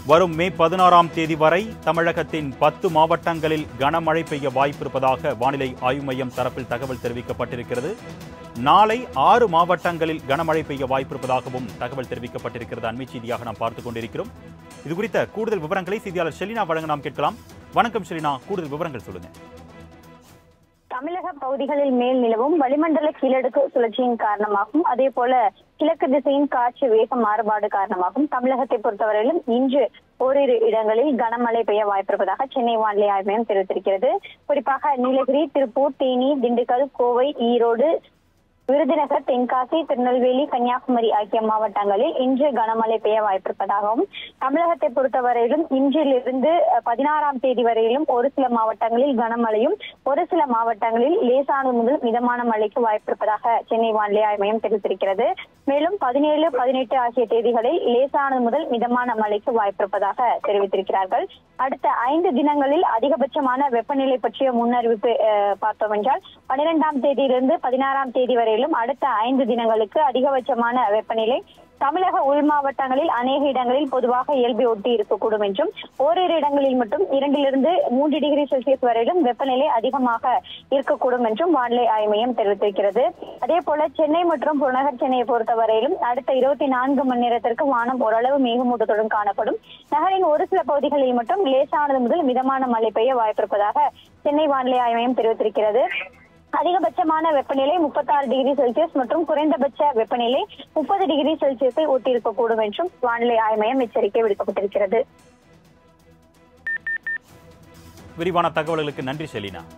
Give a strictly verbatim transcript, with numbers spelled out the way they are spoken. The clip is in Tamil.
வரும் மே பதினாறாம் தேதி வரை தமிழகத்தின் பத்து மாவட்டங்களில் கனமழை பெய்ய வாய்ப்பிருப்பதாக வானிலை ஆய்வு மையம் தரப்பில் தகவல் தெரிவிக்கப்பட்டிருக்கிறது. நாளை ஆறு மாவட்டங்களில் கனமழை பெய்ய வாய்ப்பிருப்பதாகவும் தகவல் தெரிவிக்கப்பட்டிருக்கிறது. அண்மை செய்தியாக நாம் பார்த்துக் கொண்டிருக்கிறோம். இதுகுறித்த கூடுதல் விவரங்களை செய்தியாளர் ஷெலினா வழங்க நாம் கேட்கலாம். வணக்கம் ஷெலினா, கூடுதல் விவரங்கள் சொல்லுங்க. தமிழக பகுதிகளில் மேல் நிலவும் வளிமண்டல கீழடுக்கு சுழற்சியின் காரணமாகவும் அதே போல கிழக்கு திசையின் காற்று வேக மாறுபாடு காரணமாகவும் தமிழகத்தை பொறுத்தவரையிலும் இன்று ஓரிரு இடங்களில் கனமழை பெய்ய வாய்ப்பிருப்பதாக சென்னை வானிலை ஆய்வு மையம் தெரிவித்திருக்கிறது. குறிப்பாக நீலகிரி, திருப்பூர், தேனி, திண்டுக்கல், கோவை, ஈரோடு, விருதுநகர், தென்காசி, திருநெல்வேலி, கன்னியாகுமரி ஆகிய மாவட்டங்களில் இன்று கனமழை பெய்ய வாய்ப்பிருப்பதாகவும் தமிழகத்தை பொறுத்தவரையிலும் இன்றிலிருந்து பதினாறாம் தேதி வரையிலும் ஒரு சில மாவட்டங்களில் கனமழையும் ஒரு சில மாவட்டங்களில் லேசானது முதல் மிதமான மழைக்கு வாய்ப்பிருப்பதாக சென்னை வானிலை ஆய்வு மையம் தெரிவித்திருக்கிறது. மேலும் பதினேழு, பதினெட்டு ஆகிய தேதிகளில் லேசானது முதல் மிதமான மழைக்கு வாய்ப்பிருப்பதாக தெரிவித்திருக்கிறார்கள். அடுத்த ஐந்து தினங்களில் அதிகபட்சமான வெப்பநிலை பற்றிய முன்னறிவிப்பு பார்த்தோம் என்றால் பனிரெண்டாம் தேதியிலிருந்து பதினாறாம் தேதி வரை அடுத்த ஐந்து தினங்களுக்கு அதிகபட்சமான வெப்பநிலை தமிழக உள் மாவட்டங்களில் அநேக இடங்களில் பொதுவாக இயல்பை ஒட்டி இருக்கக்கூடும் என்றும் ஓரிரு இடங்களில் மட்டும் இரண்டிலிருந்து மூன்று டிகிரி செல்சியஸ் வரையிலும் வெப்பநிலை அதிகமாக இருக்கக்கூடும் என்றும் வானிலை ஆய்வு மையம் தெரிவித்திருக்கிறது. அதே போல சென்னை மற்றும் புறநகர் சென்னையை பொறுத்தவரையிலும் அடுத்த இருபத்தி நான்கு மணி நேரத்திற்கு வானம் ஓரளவு மேகமூட்டத்துடன் காணப்படும். நகரின் ஒரு சில பகுதிகளில் மட்டும் லேசானது முதல் மிதமான மழை பெய்ய வாய்ப்பிருப்பதாக சென்னை வானிலை ஆய்வு மையம் தெரிவித்திருக்கிறது. அதிகபட்சமான வெப்பநிலை முப்பத்தி ஆறு டிகிரி செல்சியஸ் மற்றும் குறைந்தபட்ச வெப்பநிலை முப்பது டிகிரி செல்சியஸை ஒட்டியிருக்கக்கூடும் என்றும் வானிலை ஆய்வு மையம் எச்சரிக்கை விடுக்கப்பட்டிருக்கிறது. விரிவான தகவல்களுக்கு நன்றி ஷெலினா.